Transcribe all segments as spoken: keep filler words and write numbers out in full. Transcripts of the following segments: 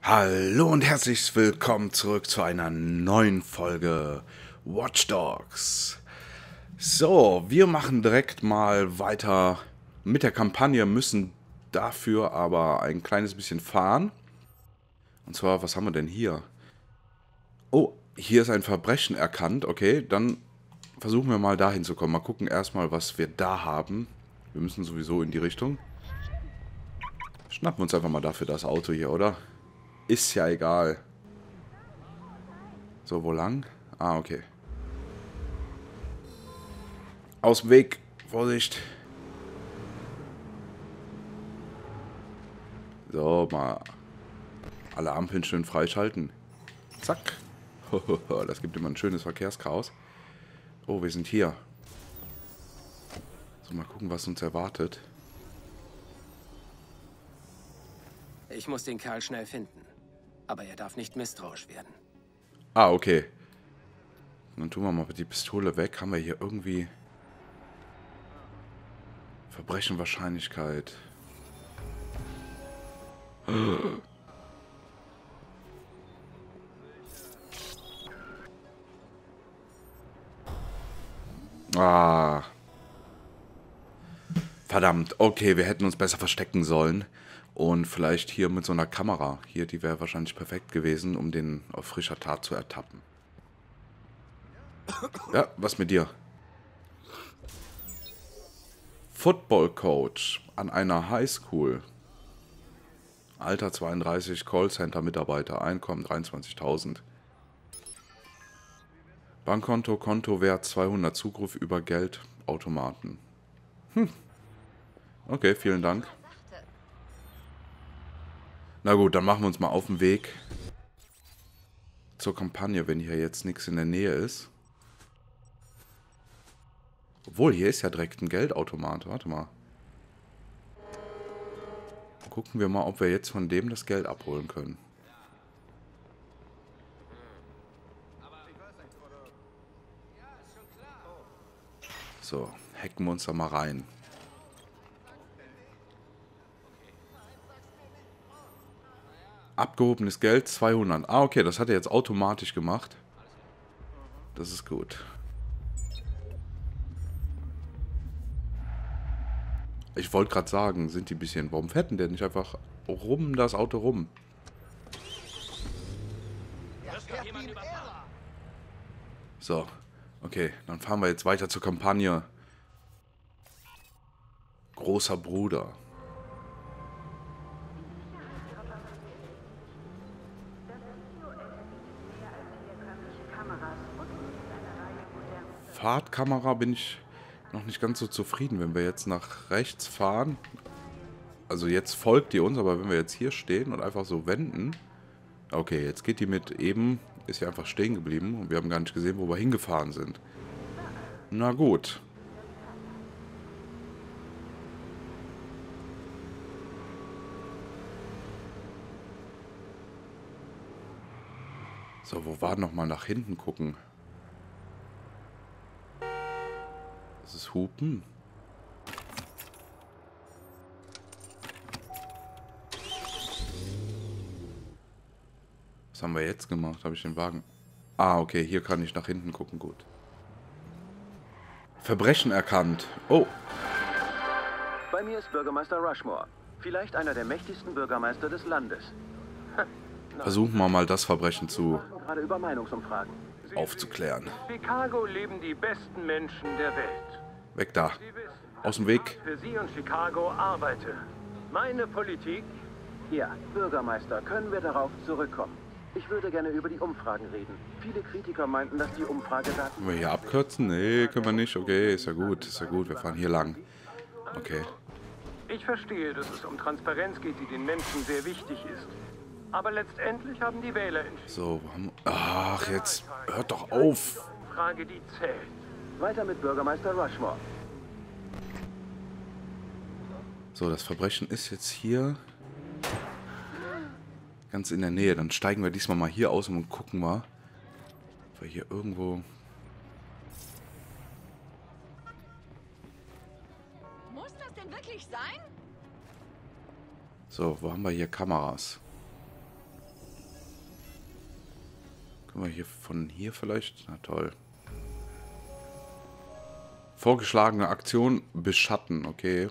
Hallo und herzlich willkommen zurück zu einer neuen Folge Watch Dogs. So, wir machen direkt mal weiter mit der Kampagne, müssen dafür aber ein kleines bisschen fahren. Und zwar, was haben wir denn hier? Oh, hier ist ein Verbrechen erkannt. Okay, dann versuchen wir mal dahin zu kommen. Mal gucken erstmal, was wir da haben. Wir müssen sowieso in die Richtung. Schnappen wir uns einfach mal dafür das Auto hier, oder? Ist ja egal. So, wo lang? Ah, okay. Aus dem Weg. Vorsicht. So, mal alle Ampeln schön freischalten. Zack. Das gibt immer ein schönes Verkehrschaos. Oh, wir sind hier. So, mal gucken, was uns erwartet. Ich muss den Kerl schnell finden. Aber er darf nicht misstrauisch werden. Ah, okay. Dann tun wir mal die Pistole weg. Haben wir hier irgendwie... Verbrechenwahrscheinlichkeit. Ah. Verdammt. Okay, wir hätten uns besser verstecken sollen. Und vielleicht hier mit so einer Kamera. Hier, die wäre wahrscheinlich perfekt gewesen, um den auf frischer Tat zu ertappen. Ja, was mit dir? Football Coach an einer Highschool. Alter zweiunddreißig, Callcenter-Mitarbeiter, Einkommen dreiundzwanzigtausend. Bankkonto, Kontowert zweihundert, Zugriff über Geldautomaten. Hm. Okay, vielen Dank. Na gut, dann machen wir uns mal auf den Weg zur Kampagne, wenn hier jetzt nichts in der Nähe ist. Obwohl, hier ist ja direkt ein Geldautomat. Warte mal. Gucken wir mal, ob wir jetzt von dem das Geld abholen können. So, hacken wir uns da mal rein. Abgehobenes Geld zweihundert. Ah, okay, das hat er jetzt automatisch gemacht. Das ist gut. Ich wollte gerade sagen, sind die ein bisschen... Warum fährt denn der nicht einfach rum, das Auto rum? So, okay, dann fahren wir jetzt weiter zur Kampagne. Großer Bruder. Fahrtkamera bin ich noch nicht ganz so zufrieden, wenn wir jetzt nach rechts fahren. Also jetzt folgt die uns, aber wenn wir jetzt hier stehen und einfach so wenden. Okay, jetzt geht die mit eben, ist hier einfach stehen geblieben und wir haben gar nicht gesehen, wo wir hingefahren sind. Na gut. So, wo war noch mal nach hinten gucken? Das ist Hupen. Was haben wir jetzt gemacht? Habe ich den Wagen... Ah, okay, hier kann ich nach hinten gucken. Gut. Verbrechen erkannt. Oh. Bei mir ist Bürgermeister Rushmore. Vielleicht einer der mächtigsten Bürgermeister des Landes. Versuchen wir mal das Verbrechen zu... Gerade über Meinungsumfragen. aufzuklären. In Chicago leben die besten Menschen der Welt. Weg da. Sie wissen, Aus dem Weg. für Sie und Chicago arbeite. Meine Politik? Ja, Bürgermeister, können wir darauf zurückkommen? Ich würde gerne über die Umfragen reden. Viele Kritiker meinten, dass die Umfragedaten... Können wir hier abkürzen? Nee, können wir nicht. Okay, ist ja gut. Ist ja gut. Wir fahren hier lang. Okay. Ich verstehe, dass es um Transparenz geht, die den Menschen sehr wichtig ist. Aber letztendlich haben die Wähler entschieden. So, wo haben... Ach, jetzt hört doch auf. Frage, die zählt. Weiter mit Bürgermeister Rushmore. So, das Verbrechen ist jetzt hier ganz in der Nähe. Dann steigen wir diesmal mal hier aus und gucken mal, ob wir hier irgendwo... Muss das denn wirklich sein? So, wo haben wir hier Kameras? Können wir hier von hier vielleicht? Na toll. Vorgeschlagene Aktion beschatten, okay.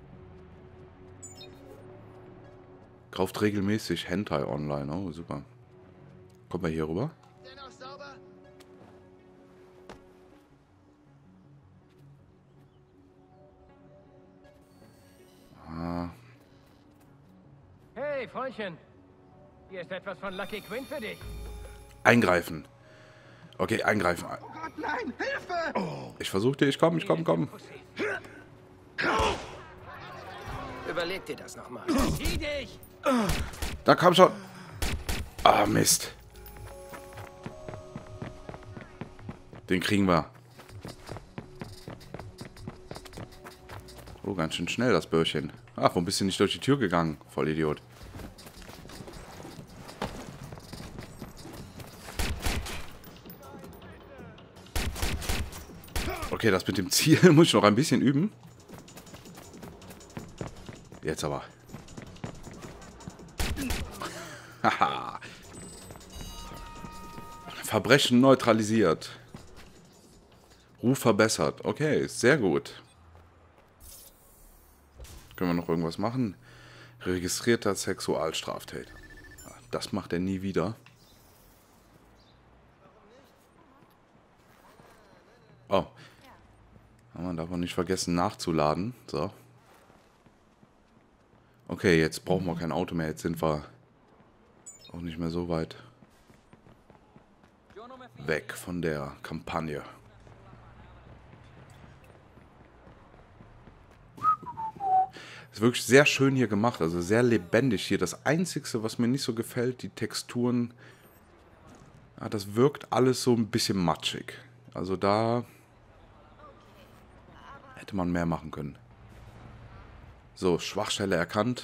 Kauft regelmäßig Hentai online, oh super. Kommen wir hier rüber? Ah. Hey, Freundchen. Hier ist etwas von Lucky Quinn für dich. Eingreifen. Okay, eingreifen. Oh Gott, nein! Hilfe! Ich versuchte, ich komm, ich komm, komm. Überleg dir das nochmal. Zieh dich! Da kam schon. Ah, Mist. Den kriegen wir. Oh, ganz schön schnell, das Böhrchen. Ach, warum bist du nicht durch die Tür gegangen? Vollidiot. Okay, das mit dem Ziel muss ich noch ein bisschen üben. Jetzt aber. Haha. Verbrechen neutralisiert. Ruf verbessert. Okay, sehr gut. Können wir noch irgendwas machen? Registrierter Sexualstraftäter. Das macht er nie wieder. Oh. Man darf man nicht vergessen nachzuladen. So. Okay, jetzt brauchen wir kein Auto mehr. Jetzt sind wir auch nicht mehr so weit weg von der Kampagne. Ist wirklich sehr schön hier gemacht, also sehr lebendig hier. Das Einzige, was mir nicht so gefällt, die Texturen, ja, das wirkt alles so ein bisschen matschig. Also da hätte man mehr machen können. So, Schwachstelle erkannt.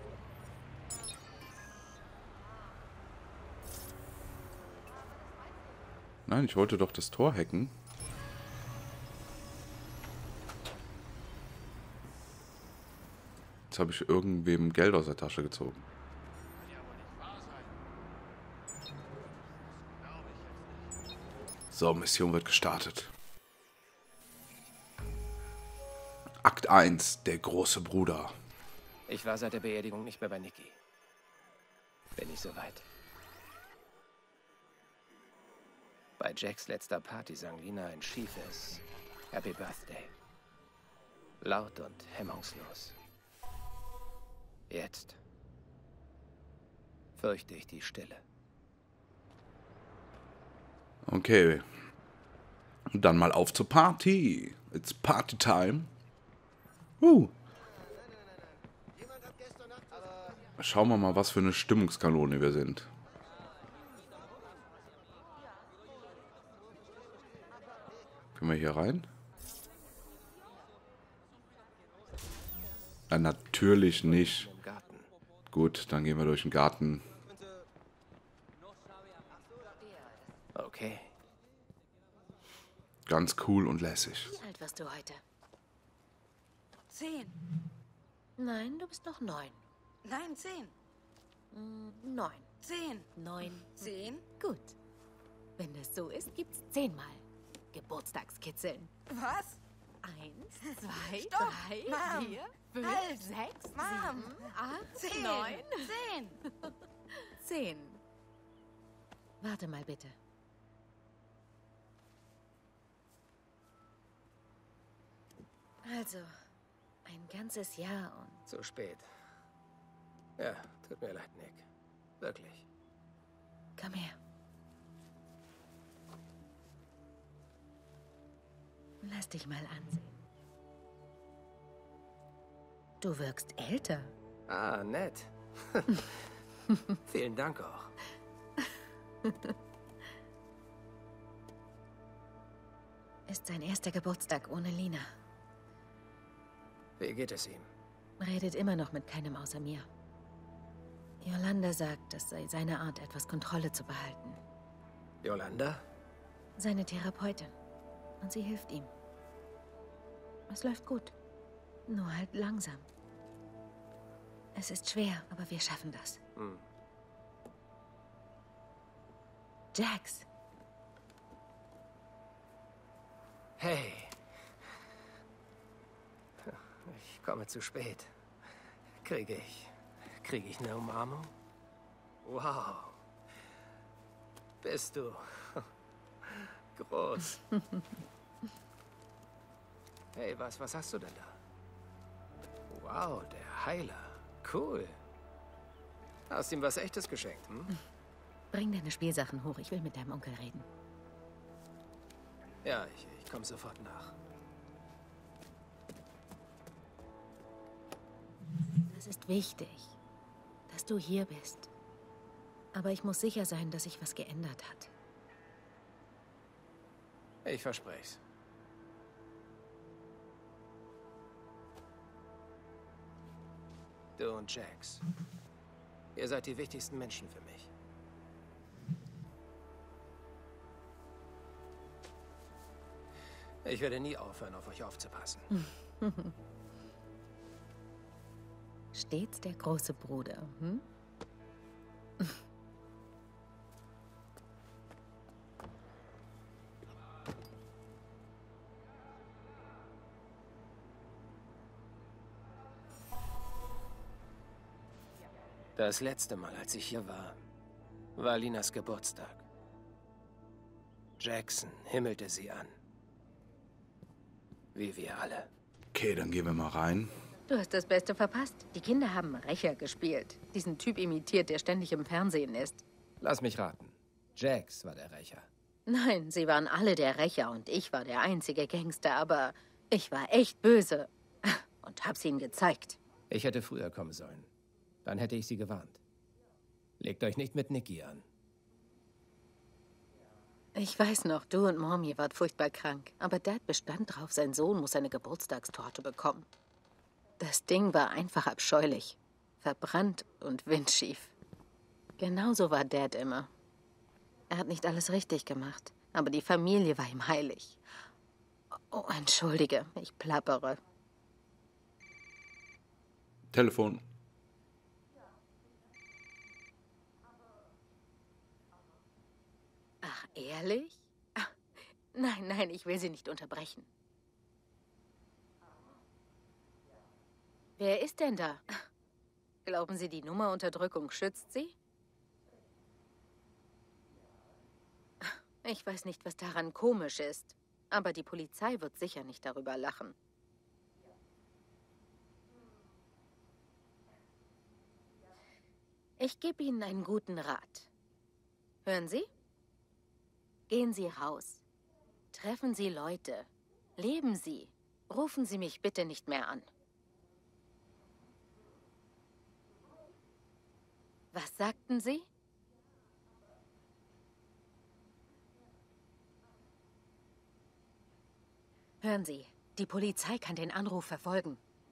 Nein, ich wollte doch das Tor hacken. Jetzt habe ich irgendwem Geld aus der Tasche gezogen. So, Mission wird gestartet. Akt eins, der große Bruder. Ich war seit der Beerdigung nicht mehr bei Nikki. Bin ich soweit. Bei Jacks letzter Party sang Lina ein schiefes Happy Birthday. Laut und hemmungslos. Jetzt fürchte ich die Stille. Okay. Und dann mal auf zur Party. It's Party time. Uh. Schauen wir mal, was für eine Stimmungskanone wir sind. Können wir hier rein? Ja, natürlich nicht. Im Garten. Gut, dann gehen wir durch den Garten. Okay. Ganz cool und lässig. Wie alt wirst du heute? Zehn. Nein, du bist noch neun. Nein, zehn. Hm, neun. Zehn. Neun. Zehn. Gut. Wenn das so ist, gibt's zehnmal Geburtstagskitzeln. Was? Eins, zwei, Stopp, drei, Mom. vier, fünf, Halt. sechs, Mom. sieben, acht, Zehn. neun, Zehn. zehn. Warte mal bitte. Also, ein ganzes Jahr und... Zu spät. Ja, tut mir leid, Nick. Wirklich. Komm her. Lass dich mal ansehen. Du wirkst älter. Ah, nett. Vielen Dank auch. Ist sein erster Geburtstag ohne Lina. Wie geht es ihm? Redet immer noch mit keinem außer mir. Yolanda sagt, das sei seine Art, etwas Kontrolle zu behalten. Yolanda? Seine Therapeutin. Und sie hilft ihm. Es läuft gut. Nur halt langsam. Es ist schwer, aber wir schaffen das. Hm. Jax. Hey. Ich komme zu spät. Kriege ich... Kriege ich eine Umarmung? Wow. Bist du... groß. Hey, was, was hast du denn da? Wow, der Heiler. Cool. Hast ihm was Echtes geschenkt, hm? Bring deine Spielsachen hoch. Ich will mit deinem Onkel reden. Ja, ich, ich komme sofort nach. Es ist wichtig, dass du hier bist. Aber ich muss sicher sein, dass sich was geändert hat. Ich verspreche es. Du und Jax. Ihr seid die wichtigsten Menschen für mich. Ich werde nie aufhören, auf euch aufzupassen. Stets der große Bruder, hm? Das letzte Mal, als ich hier war, war Linas Geburtstag. Jackson himmelte sie an. Wie wir alle. Okay, dann gehen wir mal rein. Du hast das Beste verpasst. Die Kinder haben Rächer gespielt. Diesen Typ imitiert, der ständig im Fernsehen ist. Lass mich raten. Jax war der Rächer. Nein, sie waren alle der Rächer und ich war der einzige Gangster, aber ich war echt böse. Und hab's ihnen gezeigt. Ich hätte früher kommen sollen. Dann hätte ich sie gewarnt. Legt euch nicht mit Nikki an. Ich weiß noch, du und Mommy wart furchtbar krank. Aber Dad bestand drauf, sein Sohn muss eine Geburtstagstorte bekommen. Das Ding war einfach abscheulich. Verbrannt und windschief. Genauso war Dad immer. Er hat nicht alles richtig gemacht. Aber die Familie war ihm heilig. Oh, entschuldige, ich plappere. Telefon. Ach, ehrlich? Ach, nein, nein, ich will Sie nicht unterbrechen. Wer ist denn da? Glauben Sie, die Nummerunterdrückung schützt Sie? Ich weiß nicht, was daran komisch ist, aber die Polizei wird sicher nicht darüber lachen. Ich gebe Ihnen einen guten Rat. Hören Sie? Gehen Sie raus. Treffen Sie Leute. Leben Sie. Rufen Sie mich bitte nicht mehr an. Was sagten Sie? Hören Sie, die Polizei kann den Anruf verfolgen.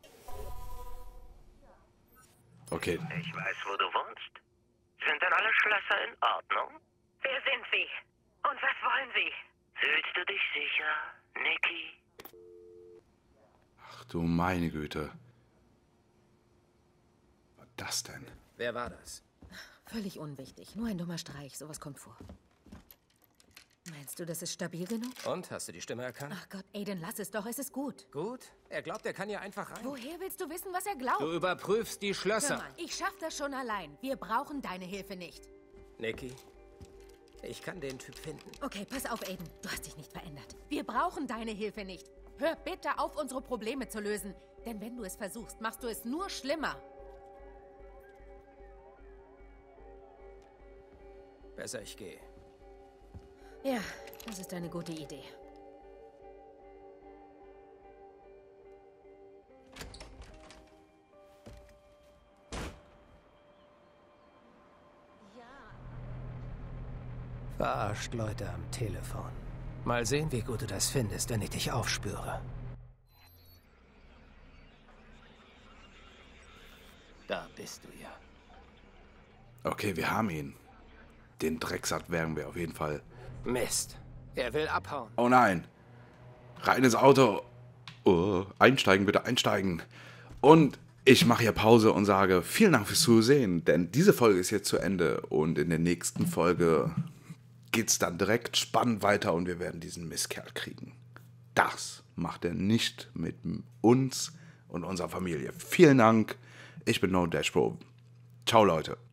Okay. Ich weiß, wo du wohnst. Sind denn alle Schlösser in Ordnung? Wer sind Sie? Und was wollen Sie? Fühlst du dich sicher, Nikki? Ach du meine Güte. Was war das denn? Wer war das? Völlig unwichtig. Nur ein dummer Streich. Sowas kommt vor. Meinst du, das ist stabil genug? Und, hast du die Stimme erkannt? Ach Gott, Aiden, lass es doch. Es ist gut. Gut. Er glaubt, er kann hier einfach rein. Woher willst du wissen, was er glaubt? Du überprüfst die Schlösser. Hör mal, ich schaff das schon allein. Wir brauchen deine Hilfe nicht. Nikki, ich kann den Typ finden. Okay, pass auf, Aiden. Du hast dich nicht verändert. Wir brauchen deine Hilfe nicht. Hör bitte auf, unsere Probleme zu lösen. Denn wenn du es versuchst, machst du es nur schlimmer. Besser, ich gehe. Ja, das ist eine gute Idee. Verarscht Leute am Telefon. Mal sehen, wie gut du das findest, wenn ich dich aufspüre. Da bist du ja. Okay, wir haben ihn. Den Drecksack werden wir auf jeden Fall. Mist. Er will abhauen. Oh nein. Rein ins Auto. Oh, einsteigen, bitte einsteigen. Und ich mache hier Pause und sage vielen Dank fürs Zusehen, denn diese Folge ist jetzt zu Ende und in der nächsten Folge geht's dann direkt spannend weiter und wir werden diesen Misskerl kriegen. Das macht er nicht mit uns und unserer Familie. Vielen Dank. Ich bin No Dash Pro. Ciao, Leute.